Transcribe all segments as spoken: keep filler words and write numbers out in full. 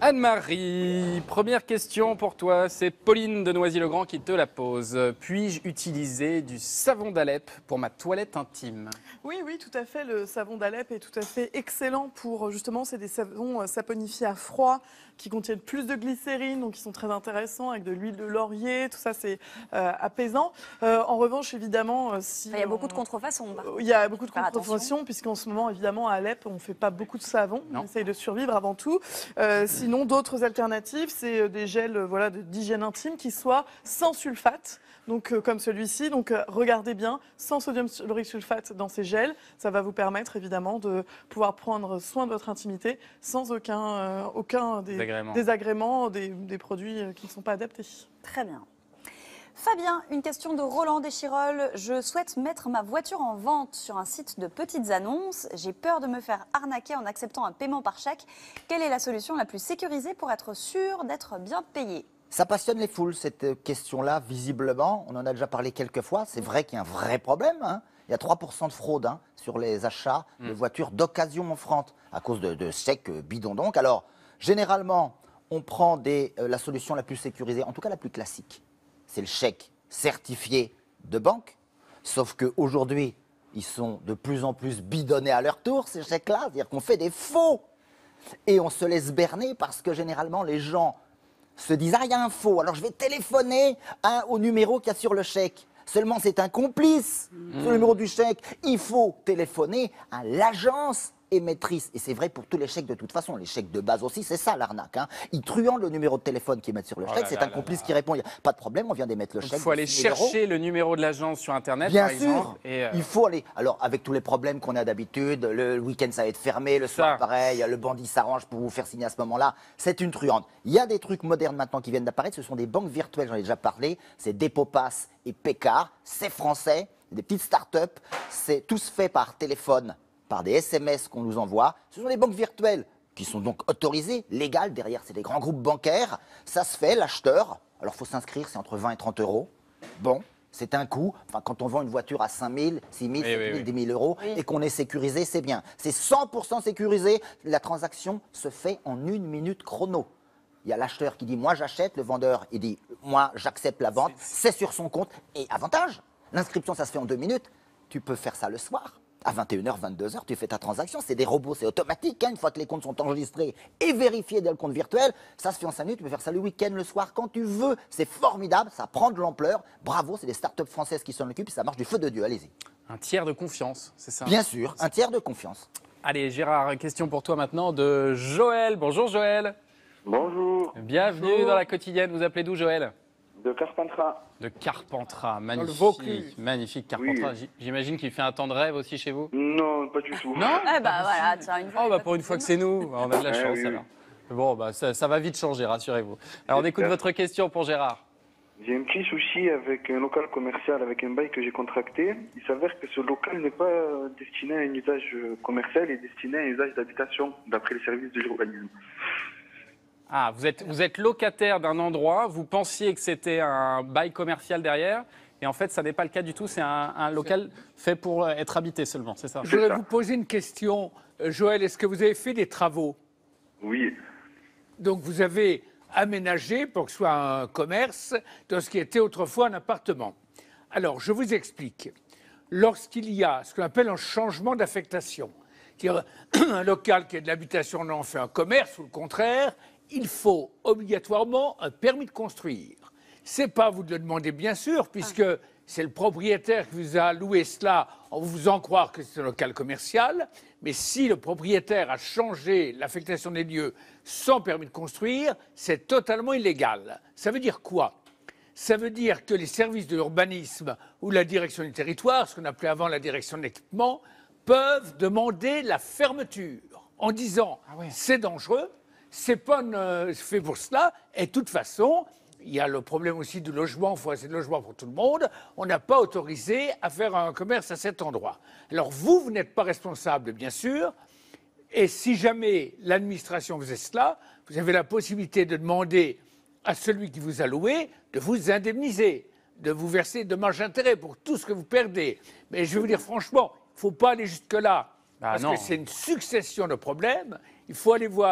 Anne-Marie, première question pour toi, c'est Pauline de Noisy-le-Grand qui te la pose. Puis-je utiliser du savon d'Alep pour ma toilette intime? Oui, oui, tout à fait. Le savon d'Alep est tout à fait excellent pour, justement, c'est des savons saponifiés à froid qui contiennent plus de glycérine, donc qui sont très intéressants, avec de l'huile de laurier, tout ça c'est euh, apaisant. Euh, en revanche, évidemment, si... Il y a beaucoup de contrefaçons. Il y a beaucoup de contrefaçons, puisqu'en ce moment, évidemment, à Alep, on ne fait pas beaucoup de savon, non. On essaye de survivre avant tout. Euh, sinon, d'autres alternatives, c'est des gels voilà, d'hygiène intime qui soient sans sulfate. Donc, euh, comme celui-ci, donc euh, regardez bien, sans sodium laurique sulfate dans ces gels, ça va vous permettre évidemment de pouvoir prendre soin de votre intimité sans aucun, euh, aucun des, désagrément, désagréments, des, des produits qui ne sont pas adaptés. Très bien. Fabien, une question de Roland Deschirol. Je souhaite mettre ma voiture en vente sur un site de petites annonces. J'ai peur de me faire arnaquer en acceptant un paiement par chèque. Quelle est la solution la plus sécurisée pour être sûr d'être bien payé ? Ça passionne les foules, cette question-là, visiblement. On en a déjà parlé quelques fois. C'est vrai qu'il y a un vrai problème. Hein. Il y a trois pour cent de fraude hein, sur les achats mmh. de voitures d'occasion en France à cause de, de chèques bidons. Donc, alors, généralement, on prend des, euh, la solution la plus sécurisée, en tout cas la plus classique. C'est le chèque certifié de banque. Sauf qu'aujourd'hui, ils sont de plus en plus bidonnés à leur tour, ces chèques-là. C'est-à-dire qu'on fait des faux. Et on se laisse berner parce que généralement, les gens se disent « Ah, il y a un faux, alors je vais téléphoner hein, au numéro qu'il y a sur le chèque. » Seulement, c'est un complice, mmh. sur le numéro du chèque. Il faut téléphoner à l'agence émettrice. Et c'est vrai pour tous les chèques de toute façon. Les chèques de base aussi, c'est ça l'arnaque. Hein. Ils truandent le numéro de téléphone qu'ils mettent sur le oh chèque. C'est un complice là. qui répond. Il n'y a pas de problème, on vient d'émettre le Donc chèque. Il faut aller chercher le numéro de l'agence sur Internet, Bien par sûr, exemple. Et euh... il faut aller. Alors, avec tous les problèmes qu'on a d'habitude, le week-end ça va être fermé, le soir ça. pareil, le bandit s'arrange pour vous faire signer à ce moment-là. C'est une truande. Il y a des trucs modernes maintenant qui viennent d'apparaître. Ce sont des banques virtuelles, j'en ai déjà parlé. C'est Depopass et Pécard. C'est français, des petites start-up. C'est tous fait par téléphone, par des S M S qu'on nous envoie. Ce sont des banques virtuelles qui sont donc autorisées, légales. Derrière, c'est des grands groupes bancaires. Ça se fait, l'acheteur. Alors, il faut s'inscrire, c'est entre vingt et trente euros. Bon, c'est un coût. Enfin, quand on vend une voiture à cinq mille, six mille, sept mille, dix mille euros oui. et qu'on est sécurisé, c'est bien. C'est cent pour cent sécurisé. La transaction se fait en une minute chrono. Il y a l'acheteur qui dit « moi j'achète », le vendeur il dit « moi j'accepte la vente », c'est sur son compte. Et avantage, l'inscription ça se fait en deux minutes. Tu peux faire ça le soir. À vingt et une heures, vingt-deux heures, tu fais ta transaction. C'est des robots, c'est automatique. Hein, une fois que les comptes sont enregistrés et vérifiés dans le compte virtuel, ça se fait en cinq minutes. Tu peux faire ça le week-end, le soir, quand tu veux. C'est formidable, ça prend de l'ampleur. Bravo, c'est des startups françaises qui s'en occupent. Ça marche du feu de Dieu, allez-y. Un tiers de confiance, c'est ça? Bien sûr, un tiers de confiance. Allez, Gérard, question pour toi maintenant de Joël. Bonjour Joël. Bonjour. Bienvenue Bonjour. dans la quotidienne. Vous appelez d'où Joël? De Carpentras. De Carpentras, magnifique, magnifique Carpentras. Oui. J'imagine qu'il fait un temps de rêve aussi chez vous? Non, pas du tout. Non? Eh bah voilà, tiens, une fois. Oh bah pour une fois que c'est nous, on a de la Ouais, chance oui, alors. Bon bah ça, ça va vite changer, rassurez-vous. Alors on écoute votre question pour Gérard. J'ai un petit souci avec un local commercial, avec un bail que j'ai contracté. Il s'avère que ce local n'est pas destiné à un usage commercial, il est destiné à un usage d'habitation, d'après les services de l'urbanisme. Ah, vous êtes, vous êtes locataire d'un endroit, vous pensiez que c'était un bail commercial derrière, et en fait, ça n'est pas le cas du tout, c'est un, un local fait pour être habité seulement, c'est ça? Je voudrais vous poser une question. Joël, est-ce que vous avez fait des travaux? Oui. Donc, vous avez aménagé pour que ce soit un commerce dans ce qui était autrefois un appartement. Alors, je vous explique. Lorsqu'il y a ce qu'on appelle un changement d'affectation, c'est-à-dire un local qui est de l'habitation, on en fait un commerce, ou le contraire, il faut obligatoirement un permis de construire. Ce n'est pas à vous de le demander, bien sûr, puisque ah. c'est le propriétaire qui vous a loué cela en vous faisant croire que c'est un local commercial. Mais si le propriétaire a changé l'affectation des lieux sans permis de construire, c'est totalement illégal. Ça veut dire quoi? Ça veut dire que les services de l'urbanisme ou la direction du territoire, ce qu'on appelait avant la direction de l'équipement, peuvent demander la fermeture en disant ah ouais. c'est dangereux, c'est pas euh, fait pour cela, et de toute façon, il y a le problème aussi du logement, il faut assez de logement pour tout le monde, on n'a pas autorisé à faire un commerce à cet endroit. Alors vous, vous n'êtes pas responsable, bien sûr, et si jamais l'administration faisait cela, vous avez la possibilité de demander à celui qui vous a loué de vous indemniser, de vous verser dommages-intérêts pour tout ce que vous perdez. Mais je vais vous dire franchement, il ne faut pas aller jusque-là, bah parce non. que c'est une succession de problèmes. Il faut aller voir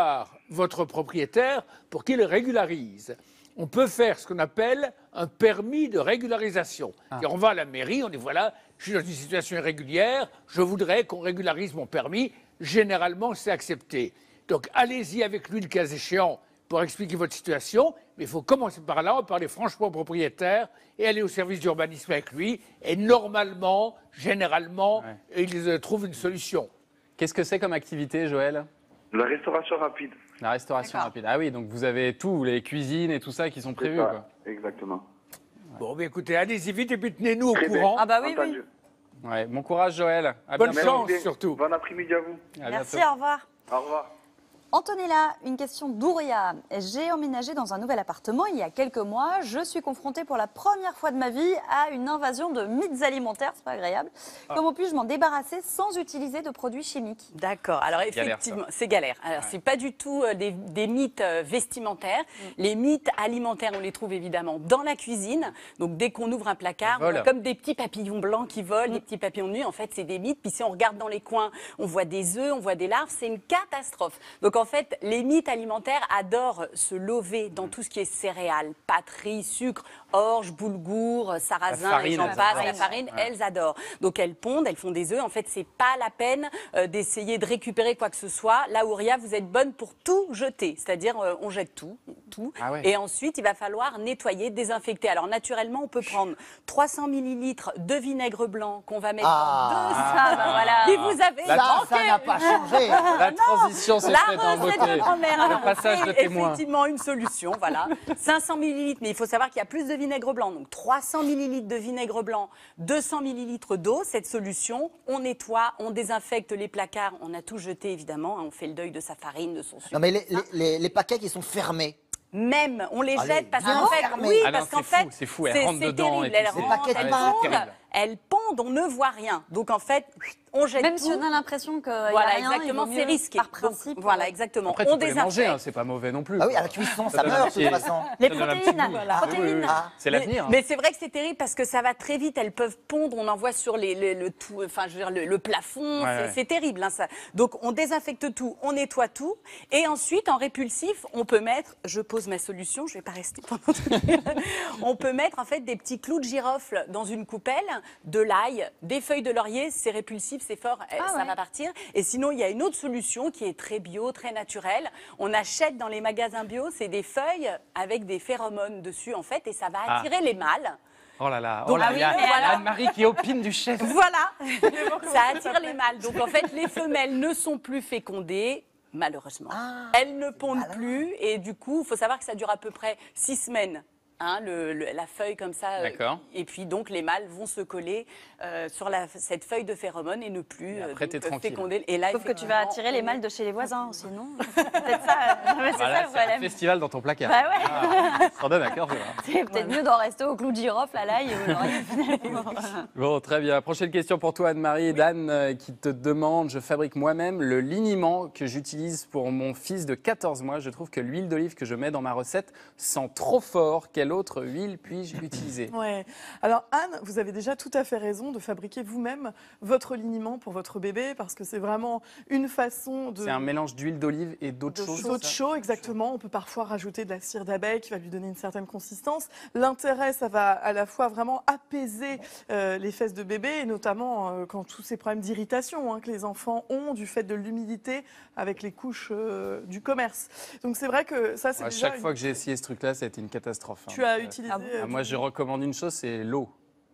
votre propriétaire pour qu'il régularise. On peut faire ce qu'on appelle un permis de régularisation. Ah. Et on va à la mairie, on dit voilà, je suis dans une situation irrégulière, je voudrais qu'on régularise mon permis. Généralement, c'est accepté. Donc allez-y avec lui le cas échéant pour expliquer votre situation, mais il faut commencer par là, on parler franchement au propriétaire et aller au service d'urbanisme avec lui. Et normalement, généralement, ouais. ils euh, trouvent une solution. Qu'est-ce que c'est comme activité, Joël? La restauration rapide. La restauration rapide. Ah oui, donc vous avez tout, les cuisines et tout ça qui sont prévus. Ça, quoi. Exactement. Bon, mais écoutez, allez-y vite et puis tenez-nous au Très courant. Ah bah oui, oui. Entendu. Ouais, bon courage, Joël. À Bonne bientôt. chance Merci. surtout. Bon après-midi à vous. À Merci, bientôt. au revoir. Au revoir. Antonella, une question d'Ouria. J'ai emménagé dans un nouvel appartement il y a quelques mois. Je suis confrontée pour la première fois de ma vie à une invasion de mythes alimentaires. C'est pas agréable. Ah. Comment puis-je m'en débarrasser sans utiliser de produits chimiques? D'accord. Alors Galère, effectivement, c'est galère. Alors c'est pas du tout euh, des, des mythes euh, vestimentaires. Mm. Les mythes alimentaires, on les trouve évidemment dans la cuisine. Donc dès qu'on ouvre un placard, Ils on voit volent. comme des petits papillons blancs qui volent, Mm. des petits papillons de nuit. En fait, c'est des mythes. Puis si on regarde dans les coins, on voit des œufs, on voit des larves. C'est une catastrophe. Donc en fait, les mythes alimentaires adorent se lever dans tout ce qui est céréales, pâtes, riz, sucre, orge, boulgour, sarrasin, La farine, et j'en elles passe. adorent. La farine, Ouais. elles adorent. Donc elles pondent, elles font des œufs. En fait, c'est pas la peine euh, d'essayer de récupérer quoi que ce soit. Là, Ouria, vous êtes bonne pour tout jeter. C'est-à-dire, euh, on jette tout, tout. Ah ouais. Et ensuite, il va falloir nettoyer, désinfecter. Alors, naturellement, on peut prendre trois cents millilitres de vinaigre blanc qu'on va mettre Ah. dans deux Ah, salles. bah voilà. Et vous avez La- Ça, manqué ça n'a pas changé. La transition s'est la faite en recette beauté. de grand-mère. Le Alors, passage de c'est témoin. effectivement une solution, voilà. cinq cents millilitres, mais il faut savoir qu'il y a plus de vinaigre blanc. Donc trois cents millilitres de vinaigre blanc, deux cents millilitres d'eau. Cette solution, on nettoie, on désinfecte les placards. On a tout jeté, évidemment. On fait le deuil de sa farine, de son sucre. Non, mais les, les- les- les paquets qui sont fermés. Même, on les Allez, jette parce bien qu'en fait, fermé. oui, Ah non, parce qu'en c'est fou, fait, c'est fou, elles c'est- rentrent c'est dedans et terrible. tout, Elles c'est rentrent, paquets de elles pâtes. pondent, Terrible. elles pondent, on ne voit rien. Donc en fait, on jette Même tout. si on a l'impression que Voilà, rien, exactement, il vaut c'est mieux, risqué. par Donc, principe. voilà, euh, exactement. Après, on tu peux les manger, désinfecte. hein, c'est pas mauvais non plus. Ah oui, à la cuisson, ça donne un meurt de petit- toute façon. Les Ça donne un petit protéines, goût. la protéine. Ah. C'est l'avenir. hein. Mais c'est vrai que c'est terrible parce que ça va très vite. Elles peuvent pondre. On en voit sur les, les- le tout, enfin, je veux dire, le, le plafond. Ouais, c'est ouais. c'est terrible. Hein, ça. Donc, on désinfecte tout, on nettoie tout. Et ensuite, en répulsif, on peut mettre, je pose ma solution, je ne vais pas rester pendant toute on peut mettre en fait des petits clous de girofle dans une coupelle, de l'ail, des feuilles de laurier. C'est répulsif, c'est fort, eh, Ah ça ouais. va partir. Et sinon, il y a une autre solution qui est très bio, très naturelle. On achète dans les magasins bio, c'est des feuilles avec des phéromones dessus en fait, et ça va Ah. attirer les mâles. Oh là là, Donc, oh là, ah il y a oui, mais alors- Anne-Marie qui opine du chef. Voilà, ça attire les mâles. Donc en fait, les femelles ne sont plus fécondées. Malheureusement, Ah, elles ne pondent plus et du coup, il faut savoir que ça dure à peu près six semaines. Hein, le- le- la feuille comme ça. euh, D'accord. Et puis donc les mâles vont se coller euh, sur la- cette feuille de phéromone et ne plus Et après, euh, t'es donc, tranquille. féconder. Et là, Sauf que tu vas effectivement, attirer les on est- mâles de chez les voisins aussi, non C'est peut-être ça, euh, c'est Voilà, ça le c'est un problème. festival dans ton placard. Bah ouais. Ah, ça en donne à cœur joie. C'est peut-être mieux d'en rester au clou de girofle, à l'ail et au laurier, finalement. Bon, très bien. Prochaine question pour toi, Anne-Marie. Dan euh, qui te demande, je fabrique moi-même le liniment que j'utilise pour mon fils de quatorze mois. Je trouve que l'huile d'olive que je mets dans ma recette sent trop fort. Quelle autre huile puis-je utiliser? Ouais. Alors Anne, vous avez déjà tout à fait raison de fabriquer vous-même votre liniment pour votre bébé parce que c'est vraiment une façon de... C'est un mélange d'huile d'olive et d'eau de de chose. chaud, c'est ça chaud, exactement. On peut parfois rajouter de la cire d'abeille qui va lui donner une certaine consistance. L'intérêt, ça va à la fois vraiment apaiser euh, les fesses de bébé, et notamment euh, quand tous ces problèmes d'irritation hein, que les enfants ont du fait de l'humidité avec les couches euh, du commerce. Donc c'est vrai que ça, c'est À déjà chaque une- fois que j'ai essayé ce truc-là, ça a été une catastrophe. hein. tu as Euh, utilisé. Ah bon euh, ah, moi, je recommande une chose, c'est l'eau.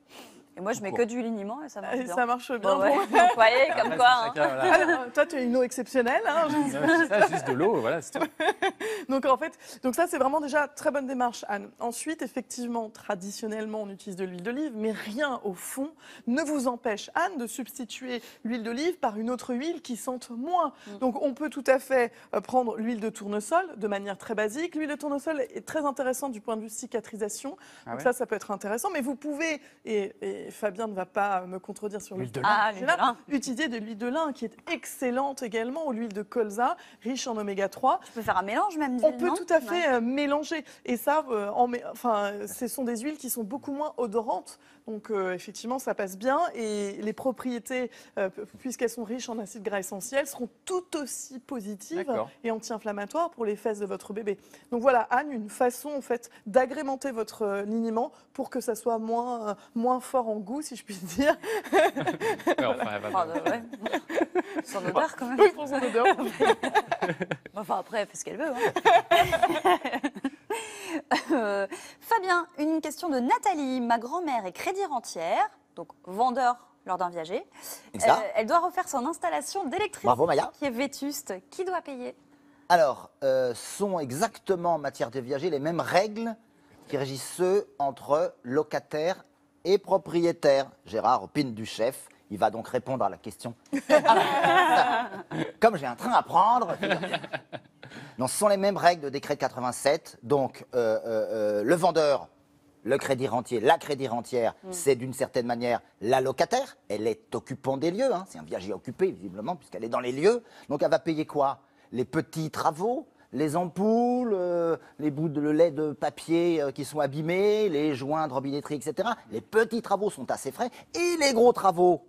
Et moi, je mets que du liniment et ça marche et bien. ça marche bien. Bon, ouais. Bon. Donc, vous voyez, comme Là, quoi. c'est hein. chacun, voilà. Alors, toi, tu as une eau exceptionnelle. hein, je- Ouais, c'est ça, juste de l'eau, voilà, c'est tout. Donc en fait, donc ça c'est vraiment déjà très bonne démarche, Anne. Ensuite, effectivement, traditionnellement, on utilise de l'huile d'olive, mais rien au fond ne vous empêche, Anne, de substituer l'huile d'olive par une autre huile qui sente moins. Mm. Donc on peut tout à fait euh, prendre l'huile de tournesol de manière très basique. L'huile de tournesol est très intéressante du point de vue cicatrisation. Ah Donc ouais ça, ça peut être intéressant. Mais vous pouvez, et, et Fabien ne va pas me contredire sur L'huile de lin, Ah, l'huile de lin. utiliser de l'huile de lin qui est excellente également, ou l'huile de colza, riche en oméga trois. Tu peux faire un mélange même. On d'huile, peut non tout à fait Ouais. euh, mélanger. Et ça, euh, en mé- enfin, ce sont des huiles qui sont beaucoup moins odorantes. Donc euh, effectivement, ça passe bien. Et les propriétés, euh, puisqu'elles sont riches en acides gras essentiels, seront tout aussi positives et anti-inflammatoires pour les fesses de votre bébé. Donc voilà, Anne, une façon en fait d'agrémenter votre euh, liniment pour que ça soit moins, euh, moins fort en goût, si je puis dire. Ouais, enfin, elle va Oh, bien. bah ouais. Son odeur, quand même. Oui, pour son odeur. Enfin, après, elle fait ce qu'elle veut. Hein. Euh, Fabien, une question de Nathalie. Ma grand-mère est crédit rentière, donc vendeur lors d'un viager. Exact. Euh, elle doit refaire son installation d'électricité Bravo, Maya. qui est vétuste. Qui doit payer? Alors, euh, sont exactement en matière de viager les mêmes règles qui régissent ceux entre locataires et propriétaires. Gérard opine du chef. Il va donc répondre à la question. Alors, comme j'ai un train à prendre. Non, ce sont les mêmes règles de décret de quatre-vingt-sept. Donc, euh, euh, euh, le vendeur, le crédit rentier, la crédit rentière, mm. c'est d'une certaine manière la locataire. Elle est occupant des lieux. Hein. C'est un viager occupé, visiblement, puisqu'elle est dans les lieux. Donc, elle va payer quoi? Les petits travaux, les ampoules, euh, les bouts de lait de papier euh, qui sont abîmés, les joints de robinetterie, et cetera. Les petits travaux sont assez frais. Et les gros travaux,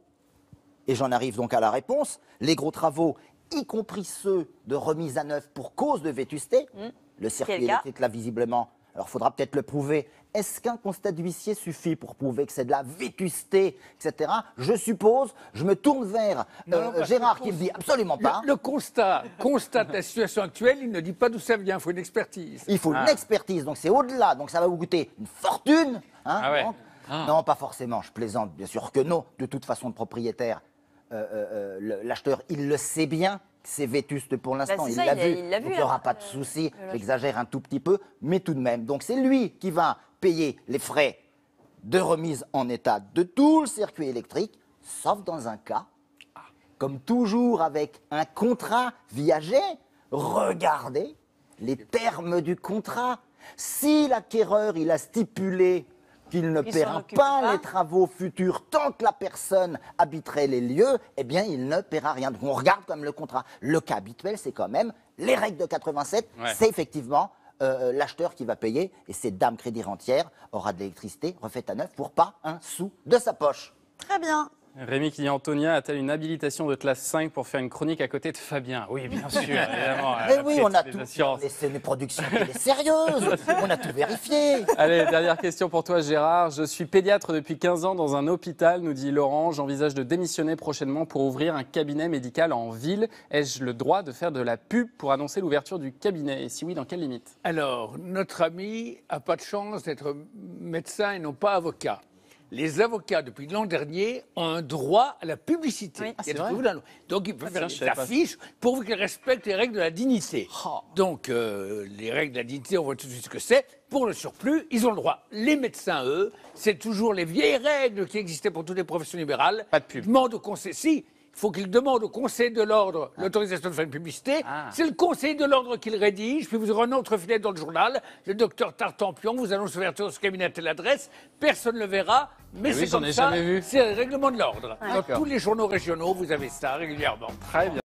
et j'en arrive donc à la réponse, les gros travaux, y compris ceux de remise à neuf pour cause de vétusté, mmh. le circuit Quel électrique cas là visiblement, alors il faudra peut-être le prouver, est-ce qu'un constat d'huissier suffit pour prouver que c'est de la vétusté, et cetera. Je suppose, je me tourne vers Non, euh, non, Gérard que qui me dit absolument pas. Le, le constat constate la situation actuelle, il ne dit pas d'où ça vient, il faut une expertise. Il faut Ah. une expertise, donc c'est au-delà, donc ça va vous coûter une fortune. Hein, Ah ouais. donc. Ah. Non, pas forcément, je plaisante, bien sûr que non. De toute façon, le propriétaire, euh, euh, le- l'acheteur, il le sait bien, que c'est vétuste pour l'instant, c'est il ça, l'a il a- vu, il l'a vu, donc il n'y aura là, pas de euh, souci, le j'exagère un tout petit peu, mais tout de même. Donc c'est lui qui va payer les frais de remise en état de tout le circuit électrique, sauf dans un cas, comme toujours avec un contrat viager, regardez les termes du contrat. Si l'acquéreur, il a stipulé qu'il ne Il s'en paiera occupe pas, pas. les travaux futurs tant que la personne habiterait les lieux, eh bien, il ne paiera rien. Donc, on regarde comme le contrat. Le cas habituel, c'est quand même les règles de quatre-vingt-sept. Ouais. C'est effectivement euh, l'acheteur qui va payer. Et cette dame crédit rentière aura de l'électricité refaite à neuf pour pas un sou de sa poche. Très bien. Rémi qui dit Antonia a-t-elle une habilitation de classe cinq pour faire une chronique à côté de Fabien? Oui, bien sûr, évidemment. Mais elle oui, fait on a toutes tout. les assurances. C'est une production télé sérieuse. On a tout vérifié. Allez, dernière question pour toi, Gérard. Je suis pédiatre depuis quinze ans dans un hôpital, nous dit Laurent. J'envisage de démissionner prochainement pour ouvrir un cabinet médical en ville. Ai-je le droit de faire de la pub pour annoncer l'ouverture du cabinet? Et si oui, dans quelle limite? Alors, notre ami n'a pas de chance d'être médecin et non pas avocat. Les avocats, depuis l'an dernier, ont un droit à la publicité. Oui. Ah, Il y a c'est vrai. prévu dans la loi. Donc, ils peuvent Ah, faire je des savais pas. affiches pourvu qu'ils respectent les règles de la dignité. Oh. Donc, euh, les règles de la dignité, on voit tout de suite ce que c'est. Pour le surplus, ils ont le droit. Les médecins, eux, c'est toujours les vieilles règles qui existaient pour toutes les professions libérales. Pas de pub. Ils demandent au conseil... Si, il faut qu'ils demandent au Conseil de l'ordre l'autorisation de faire une publicité. Ah. C'est le Conseil de l'ordre qui le rédige, puis vous aurez un autre filet dans le journal. Le docteur Tartampion vous annonce l'ouverture de ce cabinet à telle adresse. Personne ne le verra, mais Eh oui, c'est j'en comme ai ça. jamais vu. C'est le règlement de l'ordre. Dans D'accord. tous les journaux régionaux, vous avez ça régulièrement. Très bien.